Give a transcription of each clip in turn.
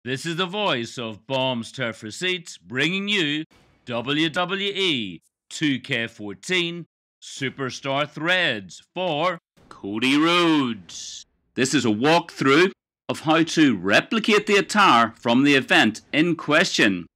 This is the voice of Bombs Turf Receipts bringing you WWE 2K14 Superstar Threads for Cody Rhodes. This is a walkthrough of how to replicate the attire from the event in question.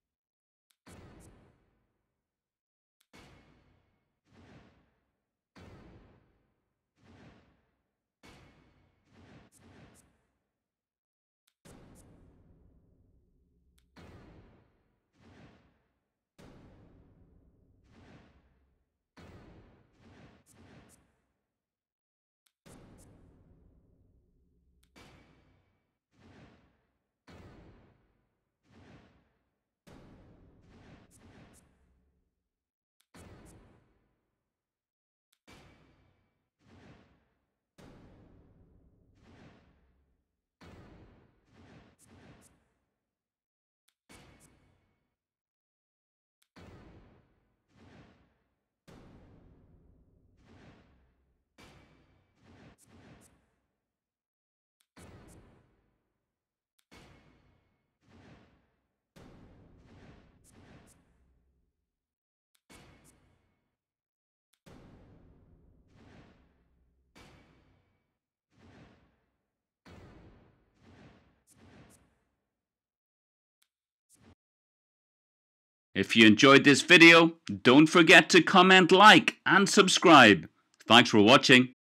If you enjoyed this video, don't forget to comment, like, and subscribe. Thanks for watching.